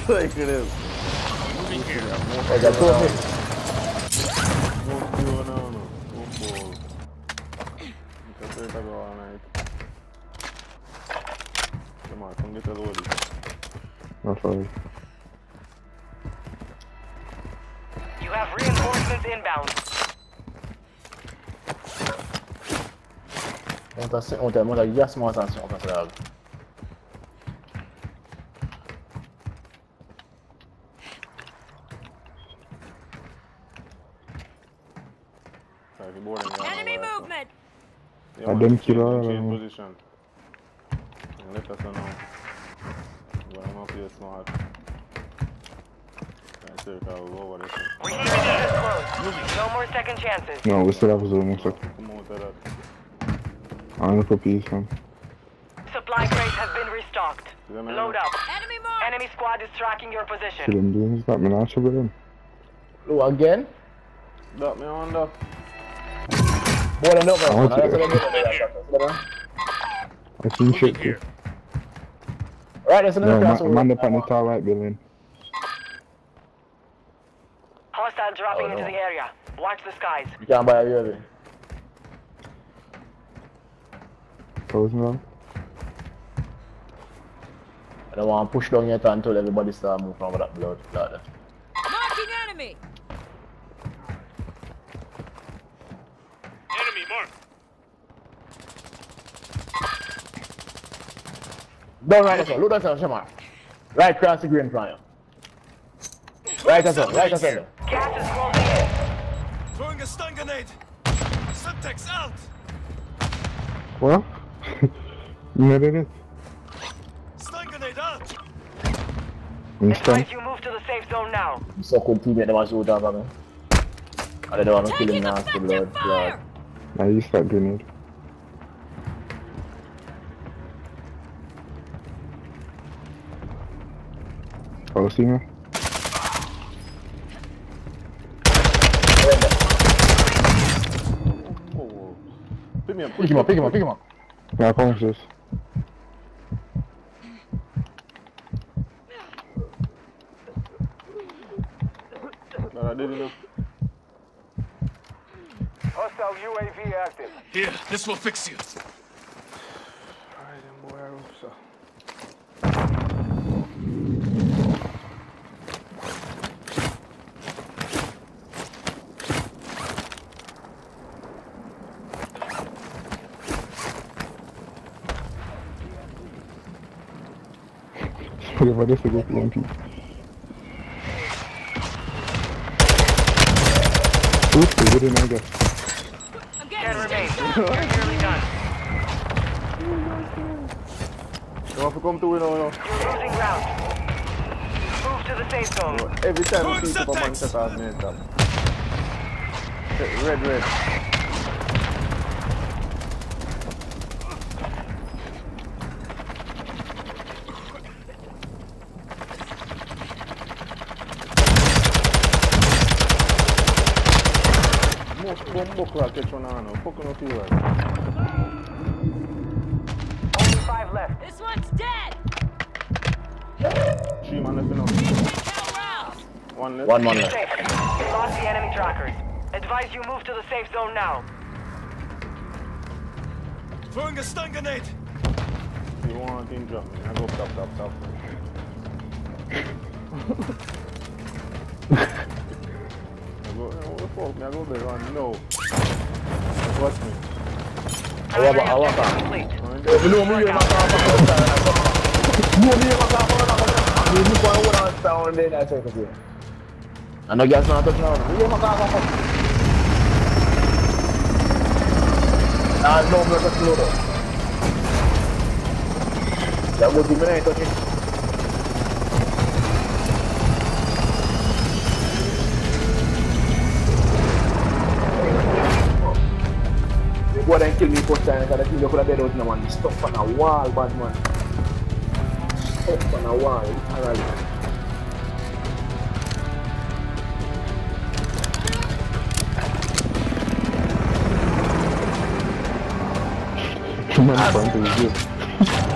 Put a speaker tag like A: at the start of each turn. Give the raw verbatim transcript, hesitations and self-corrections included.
A: Look at him.
B: Moving here.
C: I got two of them.
A: Move you now, no. Move ball. Because they're going all night. Come on, come get the load.
D: Not sorry.
E: You have reinforcements inbound.
C: On t'a on t'a on t'a gassement attention quand ça arrive.
F: Enemy movement.
A: Yeah,
D: I
A: man,
D: didn't kill
A: change-
D: her,
A: change
D: uh,
A: position. And let us know. Well, I'm up here smart. Right there, I'll go over this.
E: Receiving is close. No more second chances.
D: No, we still have zone, so
A: Come out of that.
D: I'm gonna copy this one.
E: Supply crates have been restocked.
A: Yeah, man.
E: Load up.
F: Enemy mark.
E: Enemy squad is tracking your
D: Kill
E: position.
D: him, doing this, that man, I'll show him.
C: Oh, again?
A: Drop me on the.
C: Boy, I know,
D: I
C: man.
D: want
C: That's
D: to-
C: what I do.
D: I seen shit too.
B: Here.
C: Right, that's
D: No,
C: another class.
D: man, man up on the top right building.
E: Hostile dropping
C: Oh, no.
E: into the area. Watch the skies.
C: You can't buy a U A V.
D: Close now.
C: I don't want to push down yet until everybody start moving from that blood. Like that.
F: Marking enemy.
B: Enemy mark.
C: Down right there, look at that, Shamar. Right across the green plan. Right as well, right as well.
E: Gas is closing in.
G: Throwing a stun grenade. Syntax out.
D: What? You know that?
G: Stun grenade out.
D: Instant.
E: Advise you move to the safe zone now.
C: So cool teammate them shoot over me. And they don't want to kill him
F: Taking
C: nasty
F: effective
C: blood.
F: fire.
D: Now you start grenade. Oh, see me?
A: Whoa, whoa. Pick me up.
C: Pick him up, pick him up, pick him up.
D: Yeah, I promise this.
A: No, I didn't look.
G: Hostile U A V active.
B: Here, this will fix you.
A: Alright, then, boy, I hope so.
D: Whatever this is, P M P. Oops, we didn't know that.
F: I'm
E: Ten
F: getting
E: remain.
F: stationed.
E: You're nearly done.
A: You want to come to, you know, you know.
E: You're losing ground. Move to the safe zone.
A: Every time
G: Throwing
A: we see Superman
G: Syntax.
A: set out, man, stop. Red, red. Most bomb clock catch one on now. Fucking up you right.
E: Only five left.
F: This one's dead.
A: Three man left enough.
F: Count rounds.
A: One left.
C: One man left.
E: Safe. You lost the enemy trackers. Advise you move to the safe zone now.
G: Throwing a stun grenade.
A: You want him drop me. I go stop, stop, stop. I go, what the fuck, me? I go there and no. Watch me.
C: I want I want that.
E: Complete.
C: You know me, you're not going to come down. You know me, you're not going to come down. You know what I'm down there, I say to you. I know guys not touching now. You're not going to come down. Nah, no, I'm not touching you though. That would be me touching. Go ahead and kill me first time, because I think you could have dead out in one. Stuck on a wall, bad man. Stuck on a wall, literally.
D: Man, front is good.